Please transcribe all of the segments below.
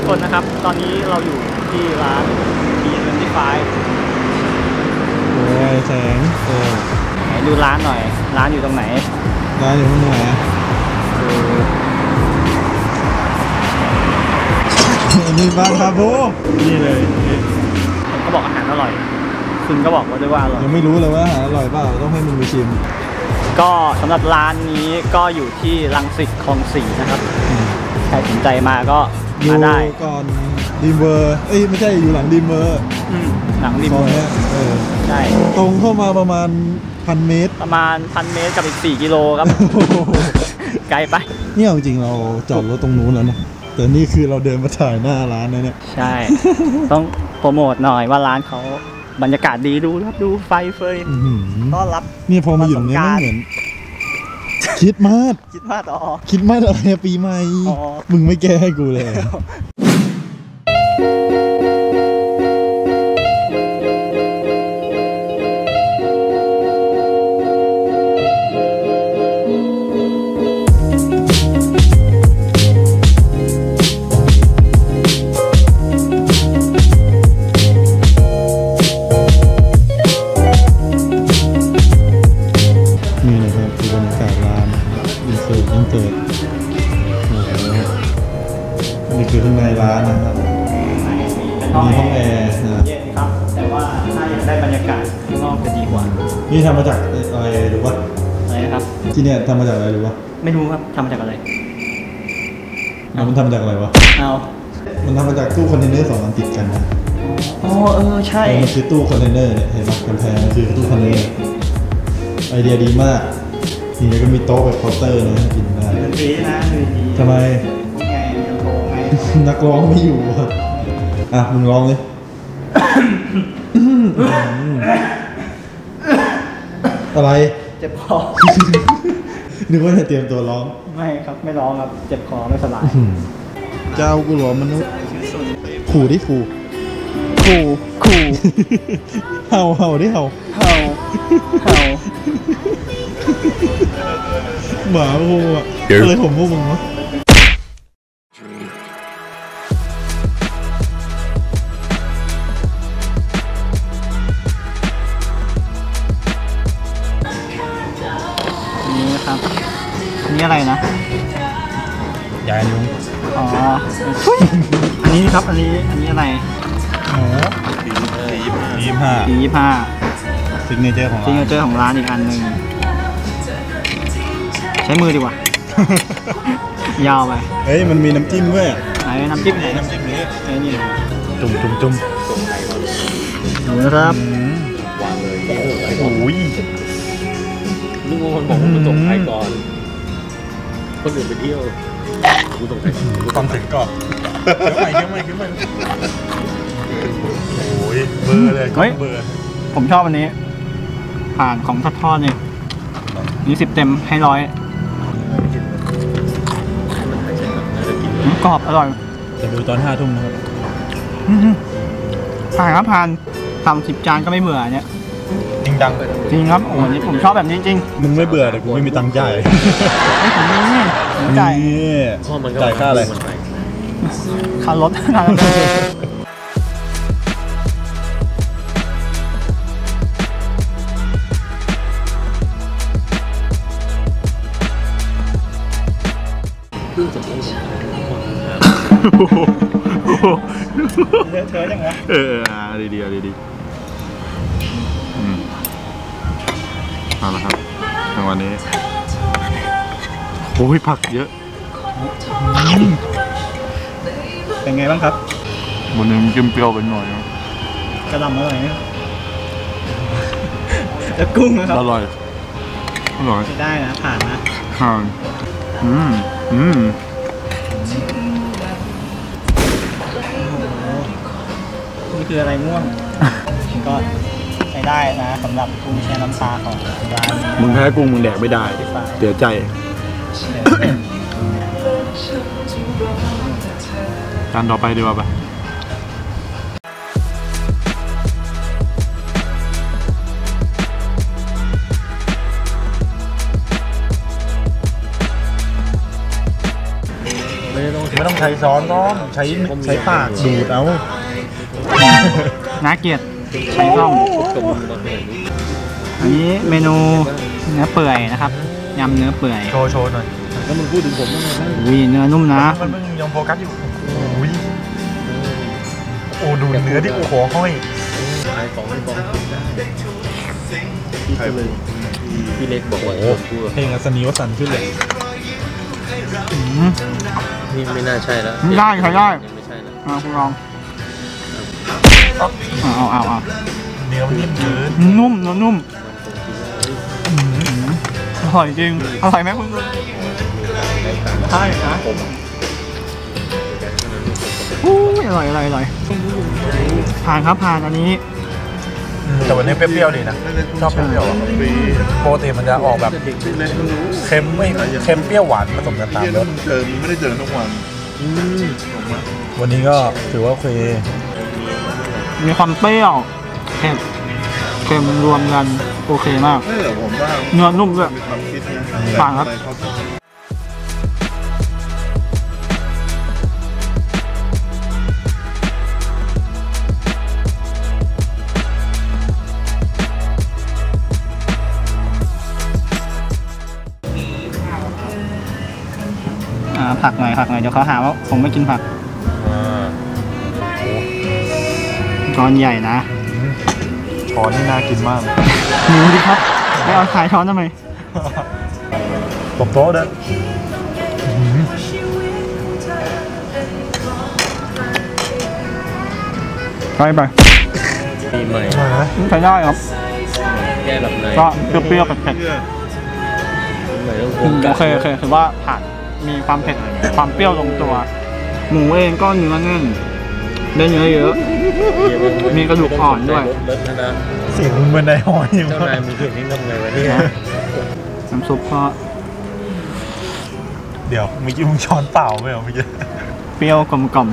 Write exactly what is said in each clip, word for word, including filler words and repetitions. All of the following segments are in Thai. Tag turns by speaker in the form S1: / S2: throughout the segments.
S1: คนนะครับตอนนี้เราอยู่ที่ร้าน บี เอ็ม ยี่สิบห้า
S2: โอ้ยแสงเออ
S1: ไหนดูร้านหน่อยร้านอยู่ตรงไหน
S2: ร้านอยู่ตรงไหนอ่ะอันนี้บ้านคาโบนี่เลย
S1: ผมก็บอกอาหารอร่อยคุณก็บอกว่าด้วยว่าอร่อย
S2: ยังไม่รู้เลยว่าอาหารอร่อยเปล่าต้องให้มึงไปชิม
S1: ก็สำหรับร้านนี้ก็อยู่ที่รังสิตคลองสี่นะครับใครสนใจมาก็มาได้
S2: ก่อนดีมเวอร์เอ้ยไม่ใช่อยู่หลังดีมเวอร์
S1: หลังดีมเวอร์
S2: เออ
S1: ใช่
S2: ตรงเข้ามาประมาณพันเมตร
S1: ประมาณพันเมตรกับอีกสี่กิโลครับไกลไป
S2: เนี่ยจริงๆเราจอดรถตรงนู้นแล้วนะแต่นี่คือเราเดินมาถ่ายหน้าร้านนะเนี่ย
S1: ใช่ต้องโปรโมทหน่อยว่าร้านเขาบรรยากาศดีดูครับดูไฟเฟยต้อนรับ
S2: เนี่ยพอมาอยู่เนี่ยไม่เหมือนคิดมาก
S1: คิดมากอ๋อ
S2: คิดมากอะไรปีใหม่มึงไม่แก้ให้กูเลยนี่คือข้างในร้านนะครับมีห้องแอร์นะ
S1: เย็นครับแต่ว่าถ้าอยากได้บรรยากาศข้างนอกจะดีกว่า
S2: นี่ทำมาจากอะไรหรือว่า
S1: อะไรนะครับ
S2: ที่เนี่ยทำมาจากอะไรหรือว่า
S1: ไม่รู้ครับทำมาจากอะไร
S2: มันทำมาจากอะไรวะ
S1: เอา
S2: มันทำมาจากตู้คอนเทนเนอร์สองอันติดกันนะ
S1: อ๋อเออใช่
S2: มันคือตู้คอนเทนเนอร์เนี่ยเห็นไหมกำแพงมันคือตู้คอนเทนเนอร์ไอเดียดีมากทีนี้ก็มีโต๊ะแบบเคาน์เตอร์นะกินได้
S1: ดนตรีนะดนตรี
S2: ทำไม
S1: ไงลำโพงไง
S2: นักร้องไม่อยู่อ่ะมึงร้องเลยอะไร
S1: เจ็บคอ
S2: นึกว่าจะเตรียมตัวร้อง
S1: ไม่ครับไม่ร้องครับเจ็บคอไม่สบาย
S2: เจ้ากูหลอมนุษย์ขู่ดิขู่
S1: ขู่ขู่
S2: เห่าเห่าดิเห่า
S1: เห่าเห่า
S2: หมาพวกอ่ะอะไรผมพวกมึงวะ
S1: นี่นะครับนี่อะไรนะ
S2: ยานิ้ว
S1: อ๋ออันนี้ครับอันนี้อันนี้อะไร
S2: โอ้ปียี่ห้า
S1: ปียี่ห้า
S2: ซิกเนเจอร์ของร้าน
S1: ซิกเนเจอร์ของร้านอีกอันหนึ่งใช้มือดีกว่ายาวไป
S2: เฮ้ยมันมีน้ำจิ้มด้วย
S1: ไหนน้ำจิ้มไหน
S2: น้ำจิ้มนี้
S1: ไอ้นี่
S2: จุ่มจุ่มจุ่ม
S1: ดูนะครับ
S3: วางเลย
S2: โอ้ย
S3: มึงคนบอกว่ามึงส่งใครก่อนคนอื่นไปเที่ยวกูส่งใครก่อน
S2: กูต้องถึงก่อนเดี๋ยวใหม่เดี๋ยวใหม่เดี๋ยวใหม่โอ้ยเบอร์เลยเฮ้ยเบอร์
S1: ผมชอบอันนี้ผ่านของทอดๆเนี่ยนี่สิบเต็มให้ร้อยกรอบอร่อย
S2: จะดูตอนห้าทุ่มนะครับ
S1: ผ่านครับผ่านทำสิบจานก็ไม่เบื่อเนี่ย
S2: จริงดัง
S1: จริงครับโอ้โหนี่ผมชอบแบบนี้จริง
S2: มึงไม่เบื่อแต่กูไม่มีตังค์จ่าย
S1: ผมนี่ผมจ่าย
S2: จ่ายค่าอะไร
S1: ค่ารถค่ารถเยอะเทอะยังวะ
S2: เออดีดีดีดีเอาละครับในวันนี้โอ้ยผักเยอะ
S1: เป็นไงบ้างครับ
S2: วันนี้มันกินเปรี้ยวไปหน่อย
S1: กระหล่ำอร่อยไหมแล้วกุ้งนะครับ
S2: อร่อยอร่อย
S1: ได้นะผ่านนะ
S2: ผ่านอืมอืม
S1: นี่คืออะไรง่วงก็ใช้ได้นะสำหรับกุ้งแช่น้ำปลาของร้านนี้
S2: มึงแพ้กุ้งมึงแดกไม่ได้เสียใจจานต่อไปดีกว่าปะ
S1: เ
S3: ไม่ได้ต้อง
S2: ไม่ต้องใช้ช้อนน้องใช้ใช้ปากดูดเอา
S1: น่าเกลียดใช้ช่อง
S3: กับมึงมาขนาดนี้
S1: อันนี้เมนูเนื้อเปื่อยนะครับยำเนื้อเปื่อย
S2: โชว์โชว์หน่อย
S3: แล้วมึงพูดถึงผมยังไงบ้าง
S1: อุ้ยเนื้อนุ่มนะ
S2: มันมึงยังโฟกัสอยู่โอ้ยโอ้ดูเนื้อที่โอ้โหห้อย
S3: ไอ้ของไอ้ของพี่ก็เลยพี่เล็กบอกว่า
S2: โอ้
S3: พูด
S2: เพลงอัศนีวสันต์ขึ้นเลย
S1: อืม
S3: นี่ไม่น่าใช่แล้ว
S1: ไม่ได้ใช้ได้
S3: ไม่ใช่แล้ว
S1: เอาคุณลองเอาเอาเอาเอา
S2: เนื้อมันนิ่มเกิน
S1: นุ่มเนื้อนุ่มอร่อยจริงอร่อยไหมคุณลุงใช่นะอู้ยอร่อยอร่อยอร่อยผ่านครับผ่านอันนี้
S2: แต่วันนี้เปรี้ยวๆดีนะชอบเปรี้ยวๆอ่ะปกติมันจะออกแบบเค็มไม่เค็มเปรี้ยวหวานผสมกันตามรส
S4: เจอไม่ได้เจอทุกวัน
S2: วันนี้ก็ถือว่าโอเค
S1: มีความเปรี้ยวเผ็ดเค็มรวมกันโอเคมาก
S4: ไม่แต่ผมว่า
S1: เนื้อนุ่มด้วย
S4: มีความคิดนะ
S1: ต่างครับ
S4: อะไรเขา
S1: อ่าผักหน่อยผักหน่อยเดี๋ยวเขาหาว่าผมไม่กินผักช้อนใหญ่นะ
S2: ช้อนนี่น่ากินมาก
S1: หมูดิครับไปเอาถ่ายช้อนทำไม
S2: ตบโต๊ะนะ
S1: ไปไป
S3: ปีใหม่
S1: ใช้ได้ครับ
S3: แก้หลับใน
S1: ก็เปรี้ยวๆเผ็ด
S4: เชื่อ
S3: ปีใหม่ต้อง
S1: ๆ
S3: โฟ
S1: อืม
S3: กั
S1: โอ
S3: ส
S1: เคโอเคถือว่าผ่านมีความเผ็ดความเปรี้ยวลงตัว หมูเองก็เนื้อแน่นได้เนื้อเยอะ มีกระดูกอ่อนด้วย
S3: รถนะนะ
S2: เสียงมึงเป็นไดหอยอยู่
S3: เจ้านายมึงเห็นนี่ทำไงวะเนี่ย
S1: น้ำซุปก็
S2: เดี๋ยวเมื่อกี้มึงช้อนเปล่าไหมเหรอเมื่อกี้
S1: เปรี้ยวกลมกล่อม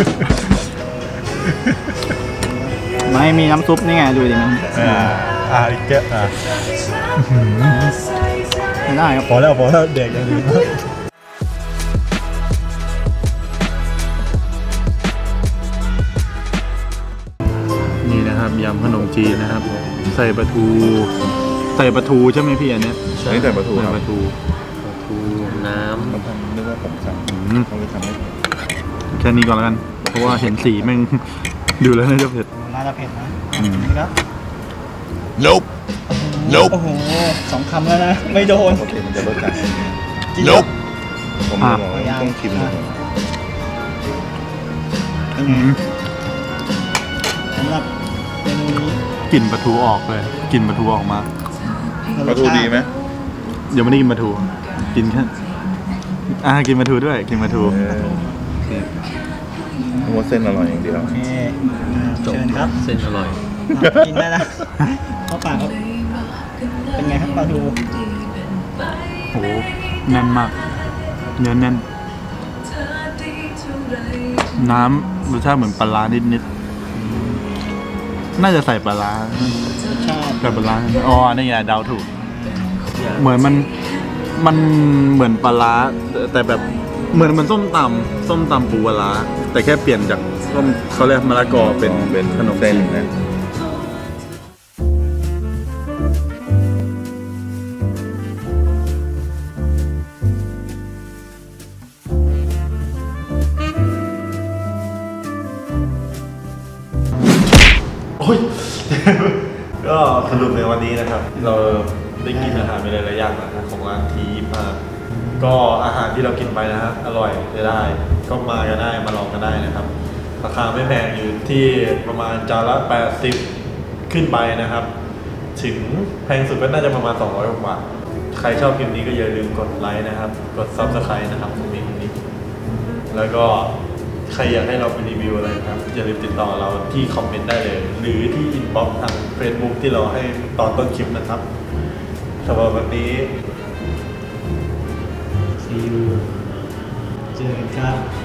S1: ไม่มีน้ำซุปนี่ไงดูดิมัน
S2: อ่าอ่าอีกแก้วอ่า
S1: ไม่ได้ครับ
S2: พอแล้วพอแล้วเด็กอย่างนี้นี่นะครับยำขนมจีนนะครับ ใส่ปลาทูใส่ปลาทูใช่ไหมพี่อันเนี้ย
S4: นี่แต่ประตู
S2: ใส่
S4: ครับ
S2: ปลาทู
S3: ทูน้
S4: ผมทำนึกว่าผมสั่ง
S2: อืม
S4: เขาเลยทำให้
S2: แค่นี้ก่อนแล้วกัน เพราะว่าเห็นสีแม่ง ดูแล้วน่าจะเผ็ด
S1: น่าจะเผ็ดนะ
S2: อืม
S1: นี่ครับ
S4: Nope Nope
S1: โอ้โหสองคำแล้วนะ ไม่โดน
S4: โอเคมันจะรสจัด Nope ผมเลยบอกว่าต้องชิมดูก่อน
S1: เป็นไงสำหรับเมนูนี้
S2: กลิ่นปลาทูออกเลยกลิ่นปลาทูออกมา
S4: ปลาทูดีไหม
S2: เดี๋ยวไม่ได้กินปลาทู กินแค่อ่ากินปลาทูด้วย กินปลาทู
S4: เออนึกว่าเส้นอร่อยอย่างเดียว
S1: โอเคอ่า
S3: ำ
S1: เชิญครับ
S3: เส้นอร่อย
S1: อ่ะกินได้นะเข้าปากครับเป็นไงครับปลาทู
S2: โหแน่นมาก เนื้อแน่น น้ำรสชาติเหมือนปลาร้านิดๆ น่าจะใส่ปลาร้าร
S1: สชาติ
S2: แต่ปลาร้าอ๋อนี่ไงเดาถูก เหมือนมันมันเหมือนปลาร้าแต่แต่แบบเหมือนมันส้มตำส้มตำปูปลาร้าแต่แค่เปลี่ยนจากส้มเขาเรียกมะละกอเป็น
S4: เป็น
S2: ขนม
S4: เส้น
S2: จีน
S4: นะ
S2: โอ้ย ก็สรุปในวันนี้นะครับ เราได้กินอาหารไปหลายๆอย่างนะครับของร้านทีมาก็อาหารที่เรากินไปนะฮะอร่อยได้ก็มากันได้มาลองกันได้นะครับ ราคาไม่แพงอยู่ที่ประมาณจานละแปดสิบขึ้นไปนะครับ ถึงแพงสุดก็น่าจะประมาณสองร้อยกว่าบาทใครชอบคลิปนี้ก็อย่าลืมกดไลค์นะครับ กด ซับสไครบ์ นะครับตรงนี้ตรงนี้ แล้วก็ใครอยากให้เราไปรีวิวอะไรนะครับอย่าลืมติดต่อเราที่คอมเมนต์ได้เลย หรือที่อินบ็อกซ์ทาง Facebook ที่เราให้ตอนต้นคลิปนะครับสำหรับวันนี้
S1: ซีอูเจอกันครับ